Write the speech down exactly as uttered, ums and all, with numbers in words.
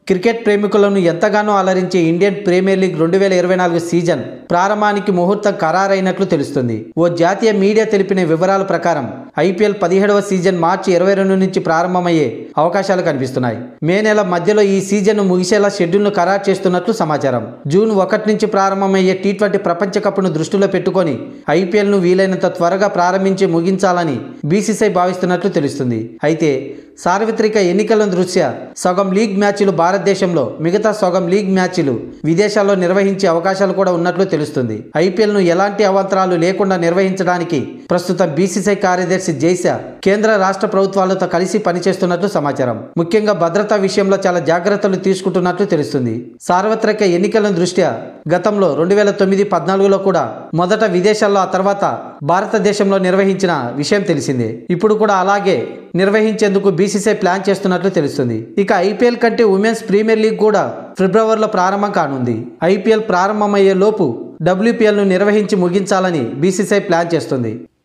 Cricket ప్రేమికులను ఎంతగానో అలరించే Indian premier league రెండు వేల ఇరవై నాలుగు సీజన్ ప్రారంభానికి ముహూర్తం ఖరారైనట్లు తెలుస్తుంది. ఓ జాతీయ మీడియా తెలిపిన వివరాల ప్రకారం ఐపీఎల్ పదిహేడవ సీజన్ మార్చి ఇరవై రెండు నుంచి ప్రారంభమయ్యే అవకాశాలు కనిపిస్తున్నాయి. మే నెల మధ్యలో ఈ సీజన్ ముగిసేలా షెడ్యూల్ను ఖరారు చేస్తున్నట్లు సమాచారం. జూన్ ఒకటి నుంచి ప్రారంభమయ్యే టీ ట్వంటీ ప్రపంచ కప్ను దృష్టిలో పెట్టుకొని ఐపీఎల్ను వీలైనంత త్వరగా ప్రారంభించి ముగించాలని బీసీసీఐ భావిస్తున్నట్లు తెలుస్తుంది. అయితే సార్వత్రిక ఎన్నికల దృష్ట్యా సగం లీగ్ మ్యాచ్లు భారతదేశంలో, మిగతా సగం లీగ్ మ్యాచ్లు విదేశాల్లో నిర్వహించే అవకాశాలు కూడా ఉన్నట్లు తెలుస్తుంది. ఐపీఎల్ను ఎలాంటి అవాంతరాలు లేకుండా నిర్వహించడానికి ప్రస్తుతం బీసీసీఐ కార్యదర్శి జైసా కేంద్ర రాష్ట్ర ప్రభుత్వాలతో కలిసి పనిచేస్తున్నట్లు సమాచారం. ముఖ్యంగా భద్రతా విషయంలో చాలా జాగ్రత్తలు తీసుకుంటున్నట్లు తెలుస్తుంది. సార్వత్రిక ఎన్నికల దృష్ట్యా గతంలో రెండు వేల తొమ్మిది పద్నాలుగులో కూడా మొదట విదేశాల్లో, ఆ తర్వాత భారతదేశంలో నిర్వహించిన విషయం తెలిసిందే. ఇప్పుడు కూడా అలాగే నిర్వహించేందుకు బీసీసీఐ ప్లాన్ చేస్తున్నట్లు తెలుస్తుంది. ఇక ఐపీఎల్ కంటే ఉమెన్స్ ప్రీమియర్ లీగ్ కూడా ఫిబ్రవరిలో ప్రారంభం కానుంది. ఐపీఎల్ ప్రారంభమయ్యే లోపు డబ్ల్యూపీఎల్ను నిర్వహించి ముగించాలని బీసీసీఐ ప్లాన్ చేస్తుంది.